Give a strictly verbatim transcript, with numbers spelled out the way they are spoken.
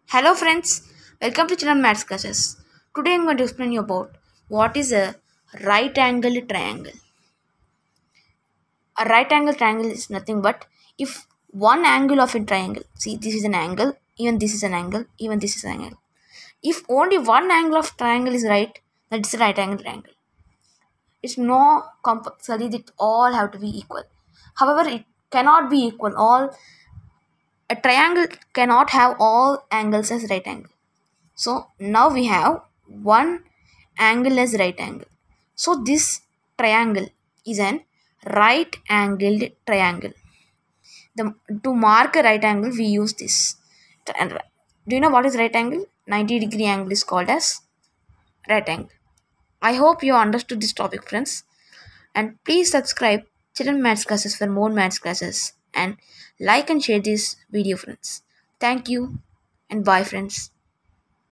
Hello friends, welcome to Children Maths classes. Today I'm going to explain you about what is a right angle triangle. A right angle triangle is nothing but if one angle of a triangle, see this is an angle, even this is an angle, even this is an angle. If only one angle of triangle is right, that is a right angle triangle. It's no compulsory that all have to be equal. However, it cannot be equal. All a triangle cannot have all angles as right angle. So now we have one angle as right angle. So this triangle is an right angled triangle. The, to mark a right angle we use this. And do you know what is right angle? ninety degree angle is called as right angle. I hope you understood this topic friends. And please subscribe Children Maths classes for more maths classes. And like and share this video friends. Thank you and bye friends.